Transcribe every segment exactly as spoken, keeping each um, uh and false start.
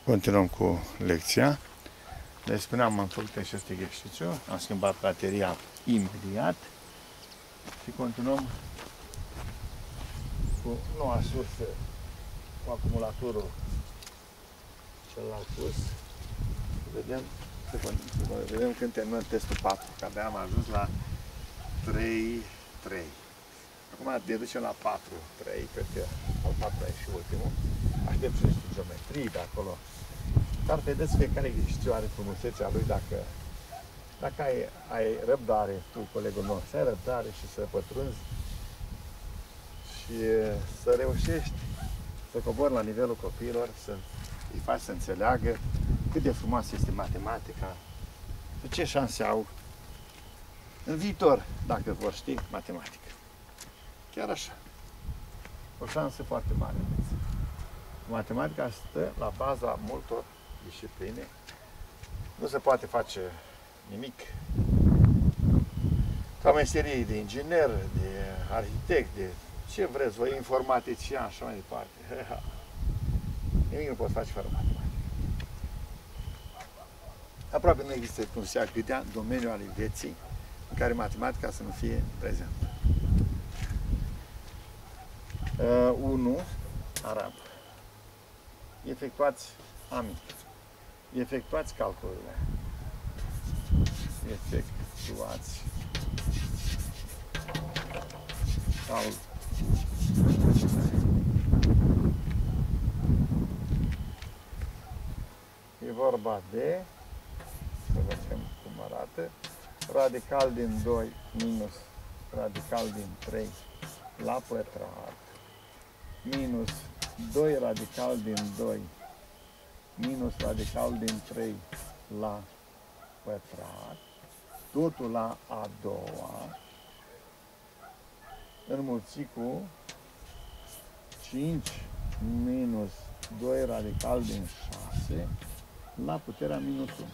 Continuăm cu lecția. Deci spuneam, am făcut acest exercițiu, am schimbat bateria imediat și continuăm cu noua sursă, cu acumulatorul celălalt pus. Vedem, vedem când terminăm testul patru, că abia am ajuns la trei trei. Acum ne ducem la patru trei, cred că al patrulea e și ultimul. Aștept și niște geometrii de acolo. Dar vedeți, fiecare exercițiu are frumusețea lui dacă, dacă ai, ai răbdare, tu, colegul nostru, să ai răbdare și să pătrunzi și să reușești să cobori la nivelul copiilor, să îi faci să înțeleagă cât de frumoasă este matematica, și ce șanse au în viitor, dacă vor ști matematică. Chiar așa. O șansă foarte mare. Matematica stă la baza multor discipline. Nu se poate face nimic ca meserie de inginer, de arhitect, de ce vreți voi, informatician și așa mai departe. Nimic nu poți face fără matematică. Aproape nu există, cum se gândea, domeniul al vieții în care matematica să nu fie prezentă. Uh, unu. Arab. Efectuați ami. Efectuați calculele. Efectuați calculele. E vorba de, să vedem cum arată, radical din doi minus radical din trei la pătrat minus doi radical din doi minus radical din trei la pătrat, totul la a doua, înmulțit cu cinci minus doi radical din șase la puterea minus unu.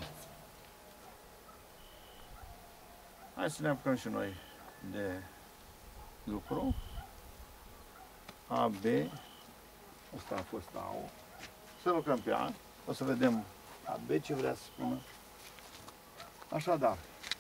Hai să ne apucăm și noi de lucru. A, B, asta a fost A O. Să lucrăm pe A, o să vedem A, B ce vrea să spună. Așadar,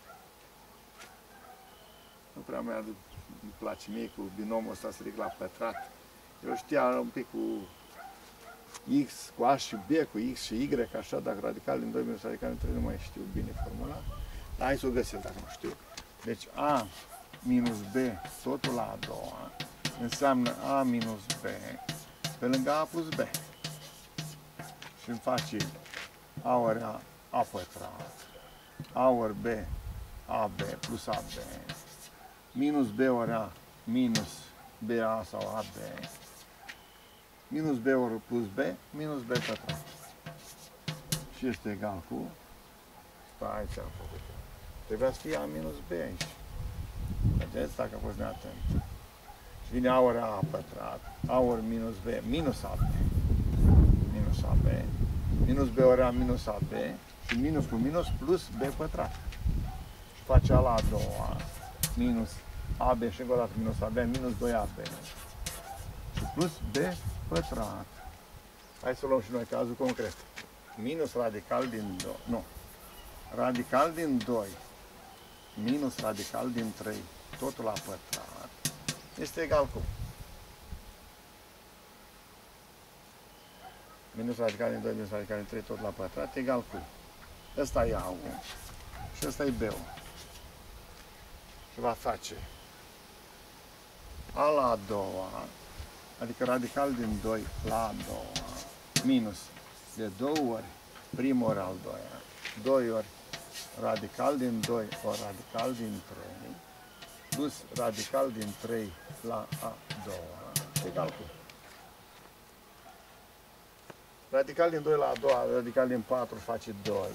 nu prea mi-ar place mie cu binomul ăsta să ridic la pătrat. Eu știam un pic cu X, cu A și B, cu X și Y, așa, dacă radical din doi minus radical din trei, nu mai știu bine formula. Dar hai să o găsesc dacă nu știu. Deci A minus B, totul la a doua, înseamnă A minus B pe lângă A plus B. Și îmi face A ori A, A pătrat, A ori B, A B plus A B, minus B ori A, minus B A sau A B, minus B ori plus B, minus B pătrat. Și este egal cu, stai ce am făcut. Trebuia să fie A minus B aici. Vedeți dacă a fost neatent. Și vine A ori A pătrat, A ori minus B, minus A B, minus A B, minus B ori A minus A B, și minus cu minus plus B pătrat. Și face A la a doua, minus A B și încă o dată minus A B, minus doi A B. Și plus B pătrat. Hai să luăm și noi cazul concret. Minus radical din doi, nu, radical din doi minus radical din trei, totul la pătrat, este egal cu minus radical din doi minus radical din trei, totul la pătrat, egal cu, ăsta e A-ul și ăsta e B-ul. Și va face A la a doua, adică radical din doi la a doua, minus de două ori primul ori al doilea, doi ori radical din doi ori radical din trei, plus radical din trei la a doua, egal cu radical din doi la a doua, radical din patru face doi.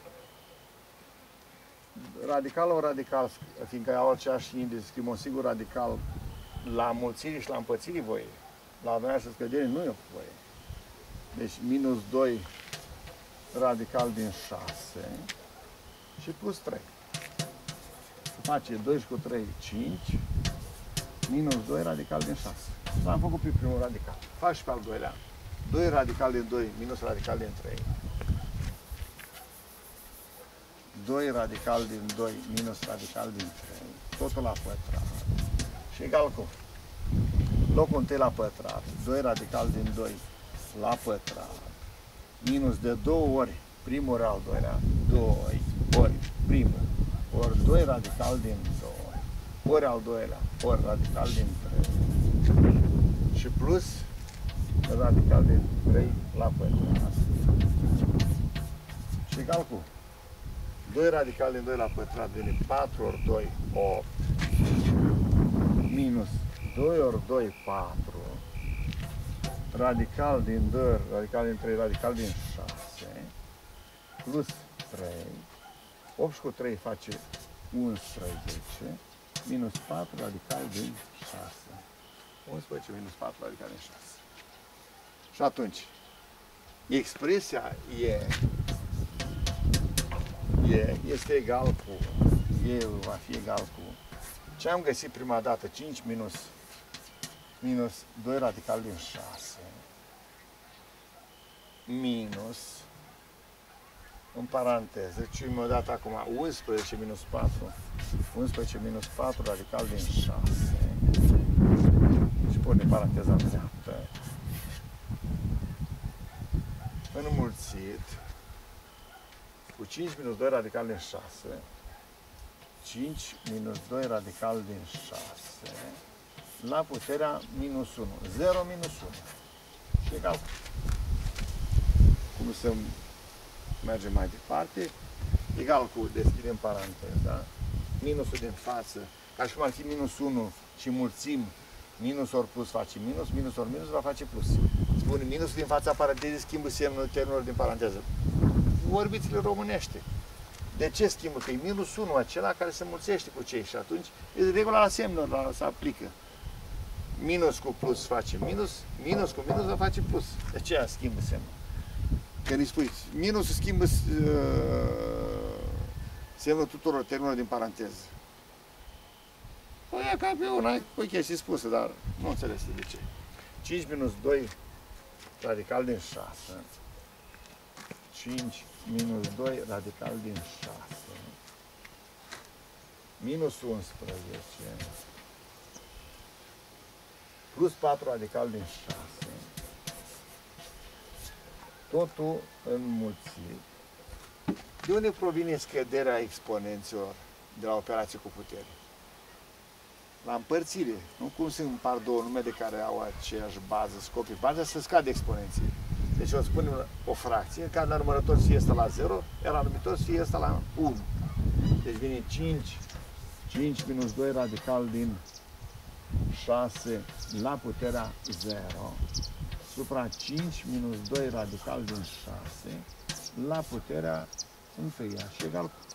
Radical ori radical, fiindcă au aceeași indice, scriu un singur radical la mulțire și la împățire voie. La adunare și scădere nu e voie. Deci minus doi radical din șase și plus trei. Face doi și cu trei, cinci, minus doi radical din șase. L-am făcut pe primul radical. Faci și pe al doilea. doi radical din doi minus radical din trei. doi radical din doi minus radical din trei. Totul la pătrat. Și egal cu locul întâi la pătrat. doi radical din doi la pătrat. Minus de două ori primul ori al doilea. doi ori primul. Ori doi radical din doi. Ori al doilea. Ori radical din trei. Și plus radical din trei la pătrat. Și egal cu doi radical din doi la pătrat vine patru ori doi, opt. Minus doi ori doi, patru. Radical din doi, radical din trei, radical din șase. Plus trei. opt și cu trei face unsprezece. Minus patru radical din șase. unsprezece minus patru radical din șase. Și atunci, expresia e, e este egal cu, e va fi egal cu ce am găsit prima dată, cinci minus, minus doi radical din șase, minus, în paranteză, ce mi-a dat acum, unsprezece minus patru, unsprezece minus patru radical din șase, și pune paranteza în dreaptă, înmulțit cu cinci minus doi radical din șase, cinci minus doi radical din șase, la puterea minus unu, zero minus unu, și egal. Cum să mergem mai departe, egal cu, deschidem paranteza, minusul din față, ca și cum ar fi minus unu și mulțim, minus ori plus face minus, minus ori minus va face plus. Spune minusul din fața parantezei schimbă semnul termenului din paranteză. Vorbiți-le românește. De ce schimbă? Că e minus unu acela care se mulțește cu cei și atunci e regula la semnul, se aplică. Minus cu plus face minus, minus cu minus va face plus. De aceea schimbă semnul. Când îi spui, minusul schimbă uh, semnul tuturor termenilor din paranteză. Păi e ca pe una, o chestie spusă, dar nu înțeles de ce. cinci minus doi radical din șase. cinci minus doi radical din șase. Minus unsprezece. Plus patru radical din șase. Totul înmulțit. De unde provine scăderea exponenților de la operație cu putere? La împărțire. Nu cum se împar două nume de care au aceeași bază, scopii. Baza să scade exponenții. Deci o spunem o fracție, în care la numărător fie asta la zero, iar la numitor fie asta la unu. Deci vine cinci, cinci minus doi radical din șase la puterea zero. Supra cinci minus doi radical din șase la puterea întâia și egal cu,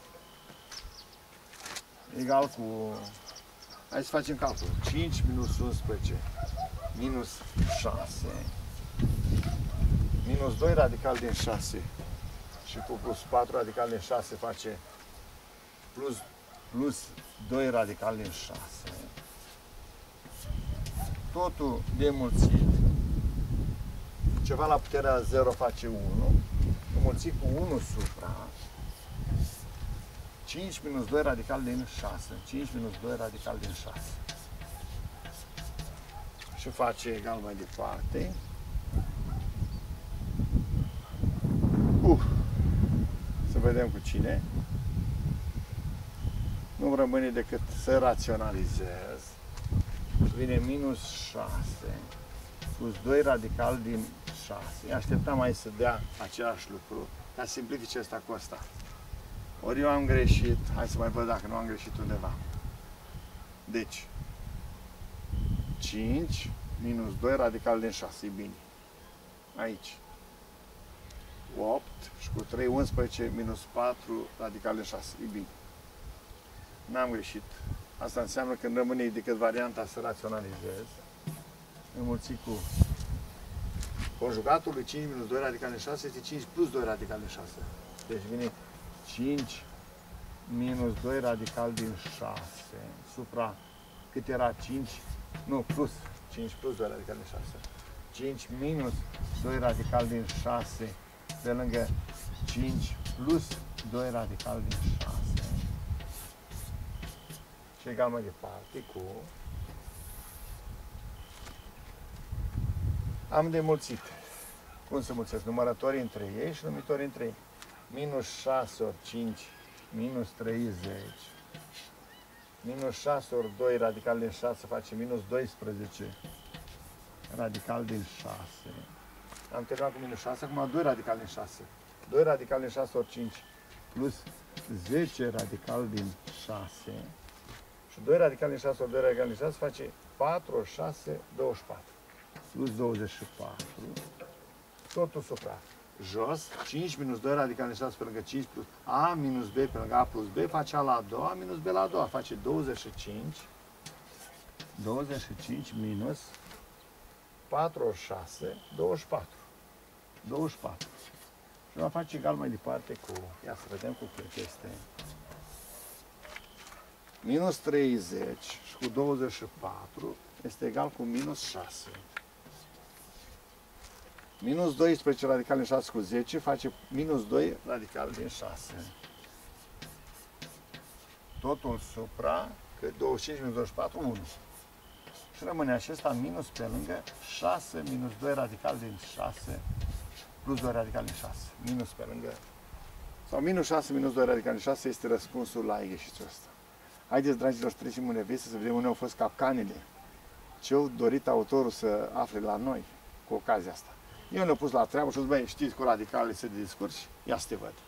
egal cu, hai să facem calcul, cinci minus unsprezece minus șase minus doi radical din șase și cu plus patru radical din șase face plus, plus doi radical din șase. Totul de mulțit. Ceva la puterea zero face unu, înmulțit cu unu supra cinci minus doi radical din șase. cinci minus doi radical din șase. Și face egal mai departe. Uh, să vedem cu cine. Nu rămâne decât să raționalizez. Vine minus șase plus doi radical din șase. Așteptam mai să dea același lucru, ca să simplifice asta cu asta. Ori eu am greșit, hai să mai văd dacă nu am greșit undeva. Deci, cinci minus doi radical din șase, e bine. Aici. opt și cu trei, unsprezece minus patru radical din șase, e bine. N-am greșit. Asta înseamnă că nu rămâne decât varianta să raționalizez. Înmulțit cu conjugatul lui cinci minus doi radical din șase este cinci plus doi radical din șase. Deci vine cinci minus doi radical din șase supra cât era cinci, nu, plus cinci plus doi radical din șase. cinci minus doi radical din șase pe lângă cinci plus doi radical din șase. Și egal mai departe cu... Am demulțit. Cum să mulțesc? Numărătorii între ei și numitorii între ei. Minus șase ori cinci, minus treizeci. Minus șase ori doi radical din șase face minus doisprezece radical din șase. Am terminat cu minus șase, acum doi radical din șase. doi radical din șase ori cinci plus zece radical din șase. Și doi radical din șase ori doi radical din șase face patru ori șase, douăzeci și patru. Plus douăzeci și patru. Totul supra. Jos, cinci minus doi radical din șase pe lângă cinci plus A minus B pe lângă A plus B face A la a doua minus B la a doua. Face douăzeci și cinci. douăzeci și cinci minus patru ori șase, douăzeci și patru. douăzeci și patru. Și va face egal mai departe cu... Ia să vedem cu cât este. Minus treizeci și cu douăzeci și patru este egal cu minus șase. Minus doisprezece radical din șase cu zece face minus doi radical din șase. Totul supra, că douăzeci și cinci minus douăzeci și patru, unu. Și rămâne acesta minus pe lângă șase minus doi radical din șase plus doi radical din șase. Minus pe lângă... Sau minus șase minus doi radical din șase este răspunsul la exercițiul ăsta. Haideți, dragilor, să trecem în revistă să vedem unde au fost capcanele. Ce-au dorit autorul să afle la noi cu ocazia asta. Eu ne-am pus la treabă și zis, băi, știți, cu radicalele se descurci? Ia să te văd.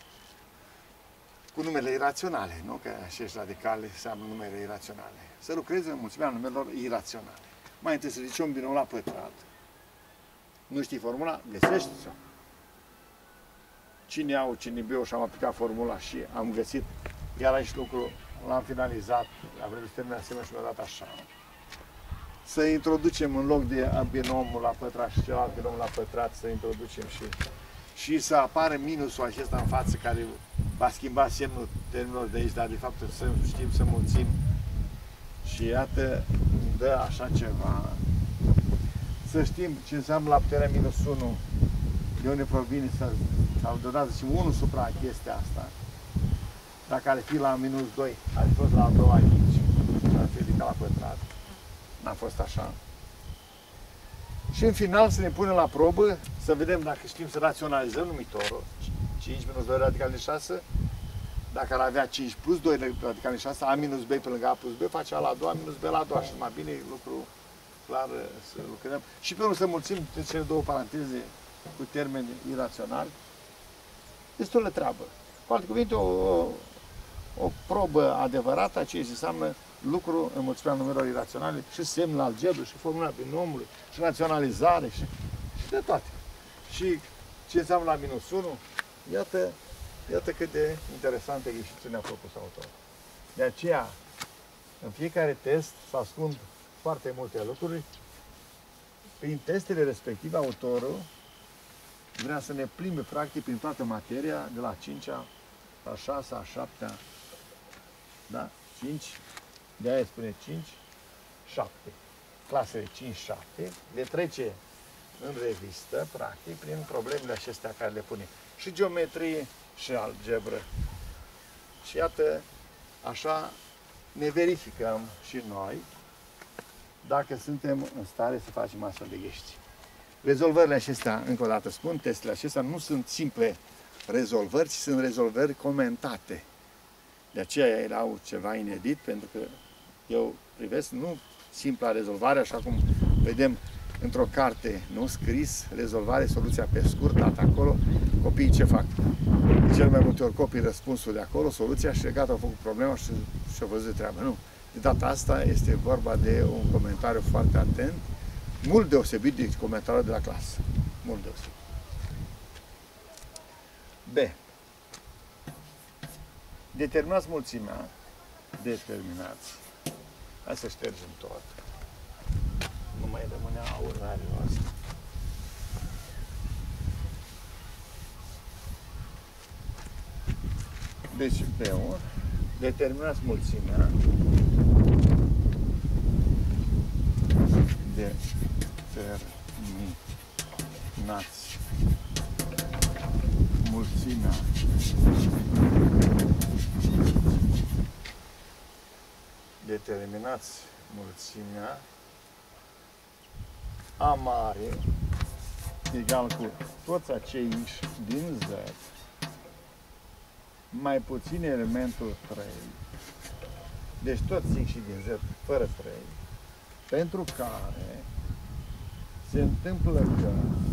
Cu numele iraționale, nu? Că acești radicale înseamnă numere iraționale. Să lucreze în mulțimea numelor iraționale. Mai întâi să zici un binom la pătrat. Nu știi formula? Găsești-o. Cine au, cine biu și am aplicat formula și am găsit. Iar aici lucru l-am finalizat. La vreme să termin asemenea și mi-a dat așa. Să introducem în loc de binomul la pătrat și celălalt binom la pătrat, să introducem și, și să apară minusul acesta în față care va schimba semnul termenilor de aici, dar de fapt să știm să mulțim. Și iată, dă așa ceva. Să știm ce înseamnă la puterea minus unu, de unde provine, sau deodată zicem unu supra chestia asta. Dacă ar fi la minus doi, ar fi fost la a doua aici, ar fi ridicat la pătrat. N-a fost așa. Și în final să ne punem la probă, să vedem dacă știm să raționalizăm numitorul. cinci minus doi radical din șase. Dacă ar avea cinci plus doi radical din șase, A minus B pe lângă A plus B, face A la a doua minus B la a doua. Și mai bine lucru clar să lucrăm. Și pe urmă să mulțim de cele două paranteze cu termeni iraționali. Destul de treabă. Cu alte cuvinte, o, o, o probă adevărată a ceea ce înseamnă lucru în mulțimea numerelor iraționale și semn la algebră și formula binomului și raționalizare și, și de toate. Și ce înseamnă la minus unu, iată, iată cât de interesante exerciții ne-a propus autorul. De aceea, în fiecare test se ascund foarte multe lucruri. Prin testele respective, autorul vrea să ne plimbe practic prin toată materia, de la cincea, la șasea, a șaptea, da? cinci, de aia spune cinci, șapte. Clasele cinci șapte le trece în revistă, practic, prin problemele acestea care le pune. Și geometrie și algebră. Și iată, așa ne verificăm și noi dacă suntem în stare să facem astfel de exerciții. Rezolvările acestea, încă o dată spun, testele acestea nu sunt simple rezolvări, ci sunt rezolvări comentate. De aceea ele au ceva inedit, pentru că eu privesc nu simpla rezolvare, așa cum vedem într-o carte, nu scris, rezolvare, soluția pe scurt, dat acolo, copiii ce fac? De cel mai multe ori copii răspunsul de acolo, soluția și gata, au făcut problema și și-au văzut treaba. Nu. De data asta este vorba de un comentariu foarte atent, mult deosebit de comentariul de la clasă. Mult deosebit. B. Determinați mulțimea. Determinați. Hai să ștergem tot. Nu mai rămânea urmarea asta. Deci, B unu. Determinați mulțimea. Determinați determinați mulțimea determinați mulțimea A mare egal cu toți acei X din Z mai puțin elementul trei, deci toți X din Z fără trei, pentru care se întâmplă că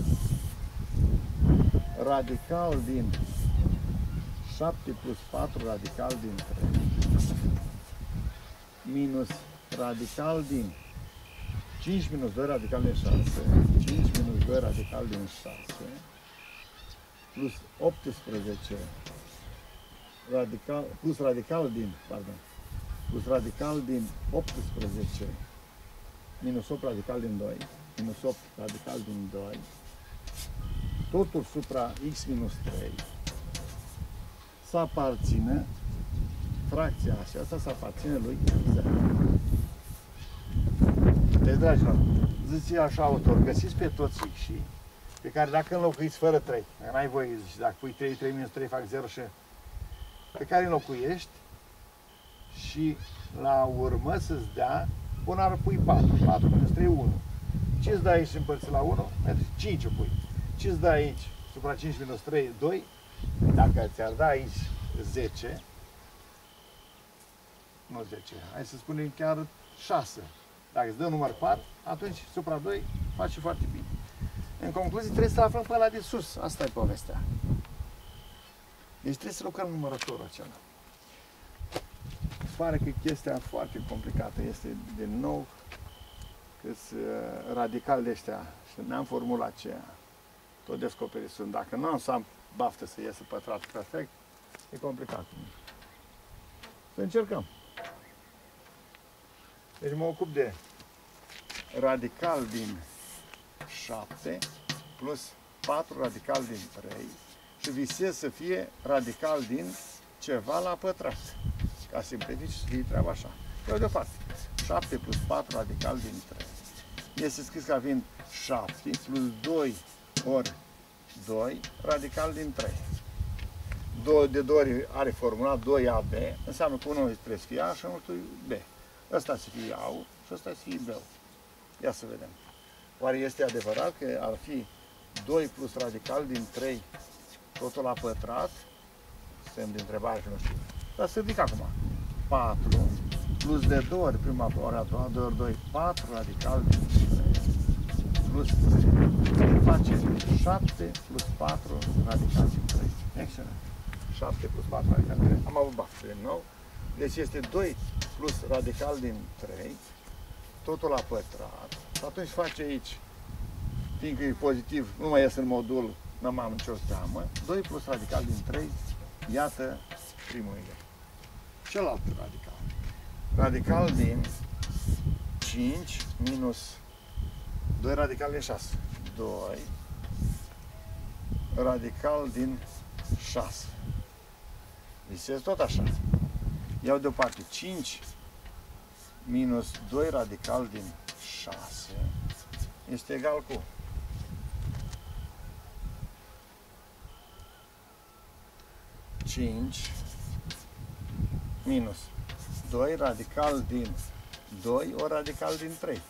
radical din șapte plus patru radical din trei minus radical din cinci minus doi radical din șase, cinci minus doi radical din șase, plus optsprezece radical, plus radical din, pardon, plus radical din optsprezece minus opt radical din doi, minus opt radical din doi, totul supra X minus trei, să aparține, fracția aceasta să aparține lui Z. Deci, dragilor, ziceți așa autor, găsiți pe toți X pe care dacă înlocuiți fără trei, dacă n-ai voie, zici, dacă pui trei, trei minus trei fac zero și pe care înlocuiești și la urmă să-ți dea, până ar pui patru, patru minus trei, unu. Ce îți dă aici împărțit la unu? cinci o pui. Ce îți dă aici supra cinci minus trei, doi? Dacă ți-ar da aici zece, nu zece, hai să spunem chiar șase. Dacă îți dă număr par, atunci supra doi face foarte bine. În concluzie, trebuie să aflăm pe ăla de sus. Asta e povestea. Deci trebuie să lucrăm numărătorul acela. Pare că chestia foarte complicată este, de nou, că-s radical de ăștia și ne-am formulat aceea. Tot descoperit sunt. Dacă nu am să am baftă să iasă pătratul perfect, e complicat. Să încercăm. Deci mă ocup de radical din șapte plus patru radical din trei și visez să fie radical din ceva la pătrat. Ca simplifici să fie treaba așa. Eu deoparte. șapte plus patru radical din trei. Este scris ca fiind șapte plus doi ori doi radical din trei. doi de două ori are formula doi A B, înseamnă că unul trebuie să fie A și unul B. Ăsta să fie A-ul și ăsta să fie B-ul. Ia să vedem. Oare este adevărat că ar fi doi plus radical din trei totul la pătrat? Semn de întrebare și nu știu. Dar să ridic acum. patru plus de două ori prima ori a doua, doi ori doi, patru radical din trei plus trei face șapte plus patru radical din trei. Excelent. șapte plus patru radical din trei. Am avut baftă din nou. Deci este doi plus radical din trei, totul la pătrat. Și atunci face aici, fiindcă e pozitiv, nu mai iese în modul, nu am nicio teamă, doi plus radical din trei, iată primul idee. Celălalt radical. Radical din cinci minus doi radical din șase. doi radical din șase. Visez tot așa. Iau deoparte cinci minus doi radical din șase este egal cu cinci minus doi radical din doi ori radical din trei.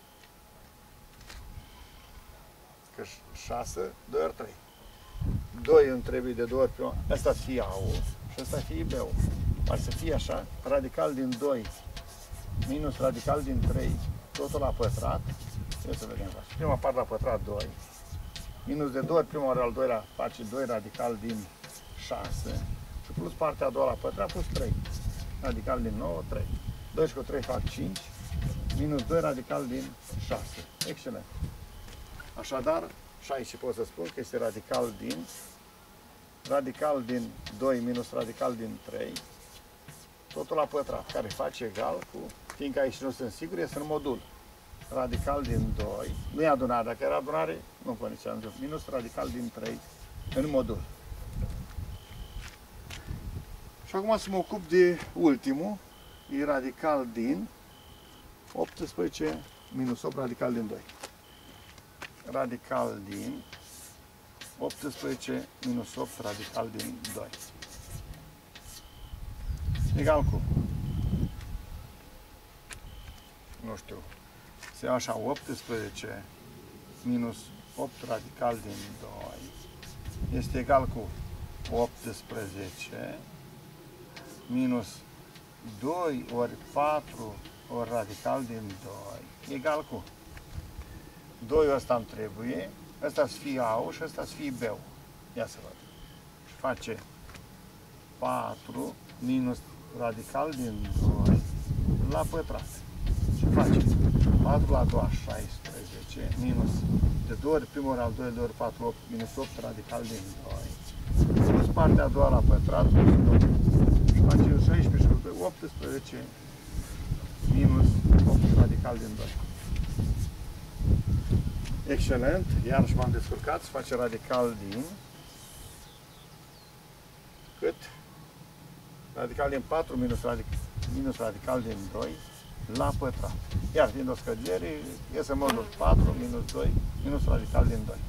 Că șase, doi ori trei. doi îmi trebuie de două ori prima. Asta să fie A-ul și asta să fie B-ul. Ar să fie așa, radical din doi minus radical din trei, totul la pătrat. Ia să vedem. Prima parte la pătrat doi, minus de două ori prima ori al doilea face doi radical din șase și plus partea a doua la pătrat plus trei. Radical din nouă, trei. doi și cu trei fac cinci, minus doi radical din șase. Excelent. Așadar, și aici pot să spun că este radical din radical din doi minus radical din trei, totul la pătrat, care face egal cu, fiindcă aici nu sunt sigur, este în modul. Radical din doi, nu e adunare, dacă era adunare, nu pune nici minus radical din trei în modul. Și acum să mă ocup de ultimul, e radical din optsprezece minus opt radical din doi. Radical din optsprezece minus opt radical din doi. Egal cu, nu știu, se ia așa, optsprezece minus opt radical din doi este egal cu optsprezece minus doi ori patru ori radical din doi egal cu doi ăsta îmi trebuie, ăsta să fie A-ul și ăsta să fie B-ul. Ia să văd. Și face patru minus radical din doi la pătrat. Și face patru la doi, șaisprezece, minus de două ori primul ori al doilea ori patru, opt, minus opt radical din doi. Plus partea a doua la pătrat, și face șaisprezece și optsprezece minus opt radical din doi. Excelent, iarăși m-am descurcat, se face radical din cât? Radical din patru minus radical, minus radical din doi la pătrat. Iar fiind o scădere, iese modul patru minus doi minus radical din doi.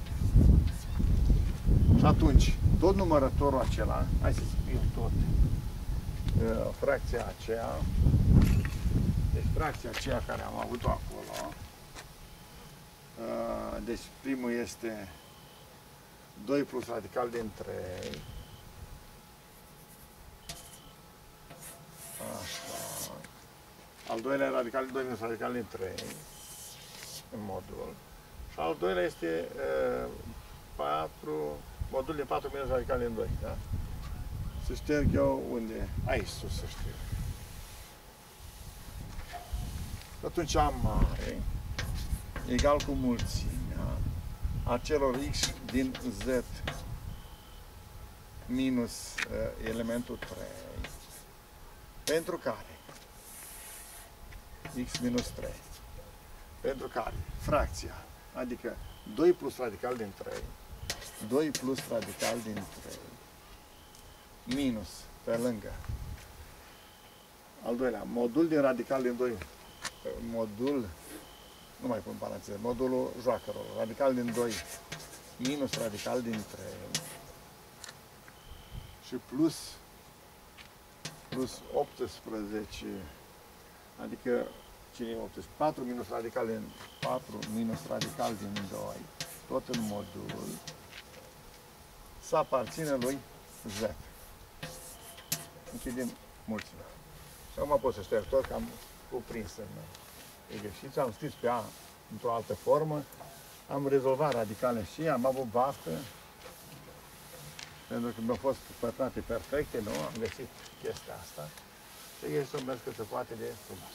Și atunci, tot numărătorul acela, hai să scriu tot, fracția aceea, deci fracția aceea care am avut-o acolo, deci primul este doi plus radical din trei. Așa. Al doilea radical din doi minus radical din trei în modul. Și al doilea este uh, patru, modul de patru minus radical din doi, da? Să șterg eu unde? Aici sus să șterg. Atunci am mare egal cu mulțimea acelor x din z minus uh, elementul trei, pentru care x minus trei, pentru care fracția, adică doi plus radical din trei, doi plus radical din trei, minus, pe lângă, al doilea, modul din radical din doi, modul, nu mai pun paranteze, modulul joacă-rol, radical din doi minus radical din trei și plus plus optsprezece, adică cine e optsprezece? patru minus radical din patru minus radical din doi, tot în modul, să aparține lui z. Închidem mulțimea. Și acum pot să șterg tot, că am cuprins în exercițiu, am scris pe A într-o altă formă, am rezolvat radicale și am avut baftă, pentru că mi-au fost pătrate perfecte, nu? Am găsit chestia asta și este un mers cât se poate de frumos.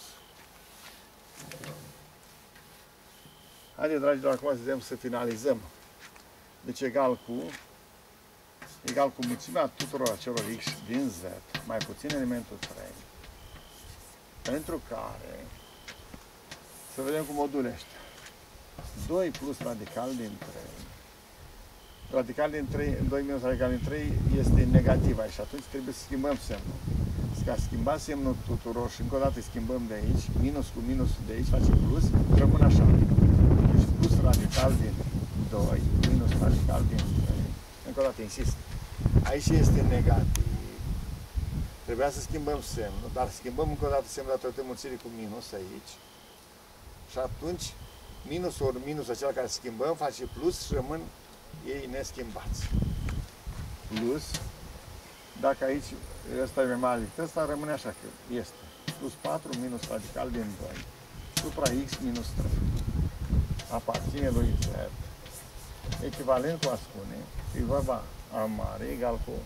Haideți, dragilor, acum să vedem să finalizăm. Deci egal cu egal cu mulțimea tuturor acelor x din z, mai puțin elementul trei, pentru care să vedem cum modulește. doi plus radical din trei. Radical din trei, doi minus radical din trei este negativ aici și atunci trebuie să schimbăm semnul. Ca schimba semnul tuturor și încă o dată schimbăm de aici, minus cu minus de aici face plus, rămân așa. Deci plus radical din doi, minus radical din trei. Încă o dată insist. Aici este negativ. Trebuia să schimbăm semnul, dar schimbăm încă o dată semnul datorită mulțirii cu minus aici. Și atunci, minus ori minus acela care schimbăm face plus și rămân ei neschimbați. Plus, dacă aici ăsta e mai mare decât ăsta, rămâne așa că este plus patru minus radical din doi supra x minus trei. Aparține lui z. Echivalent cu a spune, e vorba a mare egal cu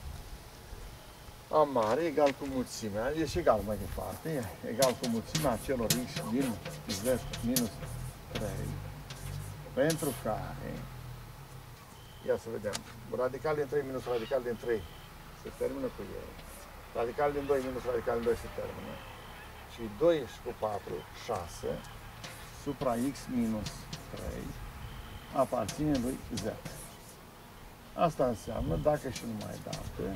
a mare egal cu mulțimea, e și egal mai departe, egal cu mulțimea acelor x din z minus trei, pentru care, ia să vedem, radical din trei minus radical din trei se termină cu el, radical din doi minus radical din doi se termină, și doi și cu patru, șase, supra x minus trei, aparține lui z. Asta înseamnă, dacă și numai dacă,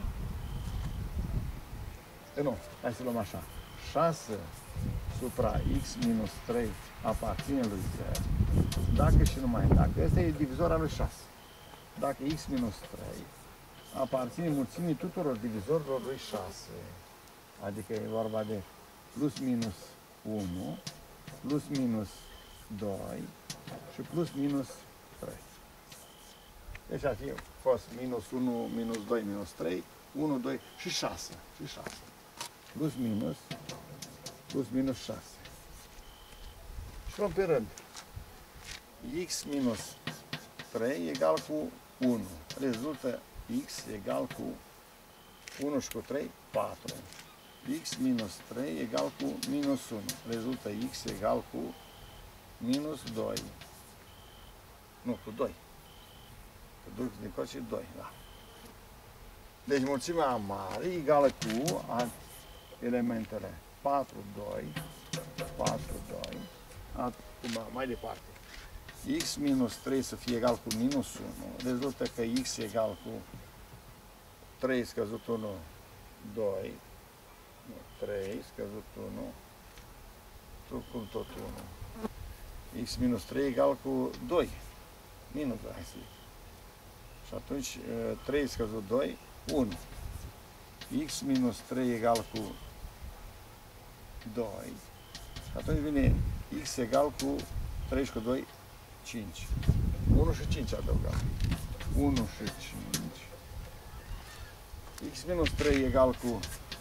nu, hai să luăm așa, șase supra x minus trei aparține lui z, dacă și numai dacă, ăsta e divizor al lui șase. dacă x minus trei aparține mulțimii tuturor divizorilor lui șase, adică e vorba de plus minus unu, plus minus doi și plus minus trei. Deci ar fi fost minus unu, minus doi, minus trei, unu, doi și șase. Și șase. Plus minus, plus minus șase. Și luăm pe rând. X minus trei egal cu unu. Rezultă x egal cu unu și cu trei, patru. X minus trei egal cu minus unu. Rezultă x egal cu minus doi. Nu, cu doi. Că duc din coace doi, da. Deci mulțimea mare egală cu elementele patru, doi, patru, doi. Acum, mai departe. X minus trei să fie egal cu minus unu. Rezultă că x egal cu trei scăzut unu, doi. trei scăzut unu. Tu cum tot unu. X minus trei egal cu doi. Minus doi, hai să zic. Și atunci trei scăzut doi, unu. X minus trei egal cu doi. Și atunci vine x egal cu trei și cu doi, cinci. unu și cinci adăugăm. unu și cinci. X minus trei egal cu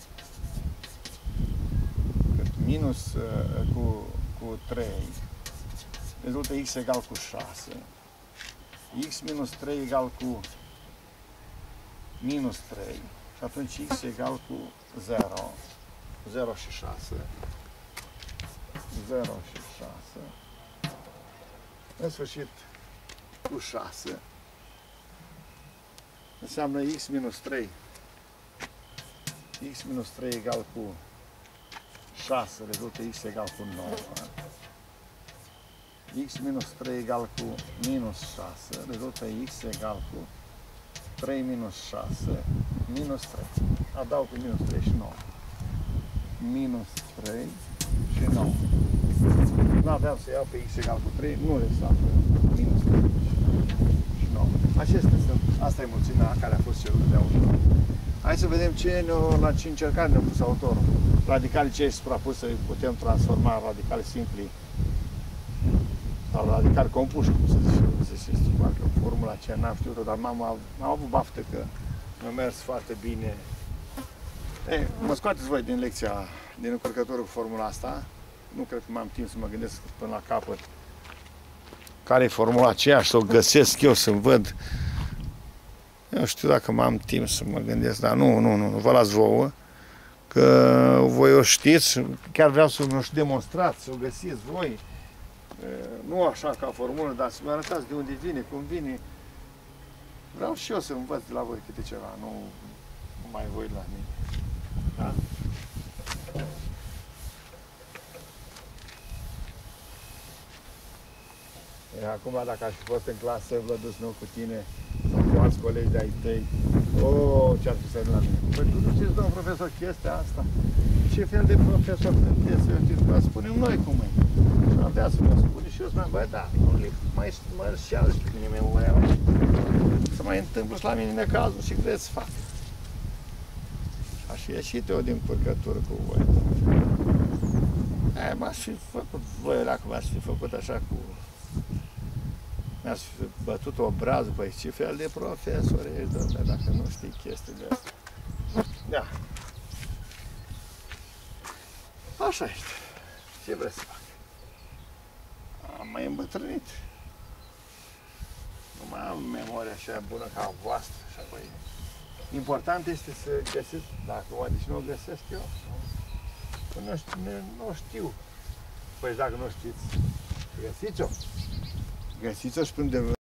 cât? Minus cu, cu trei. Rezultă x egal cu șase. X minus trei egal cu minus trei. Și atunci x egal cu zero. zero și șase. zero și șase. În sfârșit, cu șase. Înseamnă x minus trei. X minus trei egal cu șase. Rezultă x egal cu nouă. X minus trei egal cu minus șase. Rezultă x egal cu trei minus șase. Minus trei. Adaug cu minus trei și nouă. Minus trei și nouă. Nu aveam să iau pe x egal cu trei, nu le află. Minus trei și nouă. Acestea sunt, asta e mulțimea care a fost cerută de autor. Hai să vedem ce ne la ce încercare ne-a pus autorul. Radicalii cei suprapuse putem transforma în radicale simpli sau radicali compuși, cum se zice, se zice, formula aceea n-am știut-o, dar m-am avut baftă că mi-a mers foarte bine. Ei, mă scoateți voi din lecția, din încărcătorul cu formula asta. Nu cred că m-am timp să mă gândesc până la capăt care e formula aceea și să o găsesc eu, să-mi văd. Eu știu dacă m-am timp să mă gândesc, dar nu, nu, nu, nu vă las vouă, că voi o știți, chiar vreau să mi-o și demonstrați, să o găsiți voi. Nu așa ca formulă, dar să-mi arătați de unde vine, cum vine. Vreau și eu să învăț de la voi câte ceva, nu, nu mai voi la mine. Da? E, acum, dacă aș fi fost în clasă, Vlăduț, nu cu tine, sau cu alți colegi de-ai tăi, o, ce-ar fi să la mine? Păi tu nu știți, domnul profesor, chestia asta? Ce fel de profesor sunteți? Eu știu, vă spunem noi cum e. Și avea să mă spune și eu spuneam, băi, da, mai mă șeală și pe mine, mă mai să mai întâmplă și la mine necazul și vreți să fac. Și aș fi ieșit eu din purcătură cu voi. E, m-aș fi făcut voi, dacă m-aș fi făcut așa cu... Mi-ați bătut obrazul, păi ce fel de profesor ești, domnule, dacă nu știi chestiile astea. Da. Așa ești. Ce vreți să fac? Am mai îmbătrânit. Nu mai am memoria așa bună ca a voastră. Așa, păi. Important este să găsiți, dacă oare și nu o găsesc eu, nu știu, nu știu. Păi dacă nu știți, găsiți-o. Găsiți-o și până de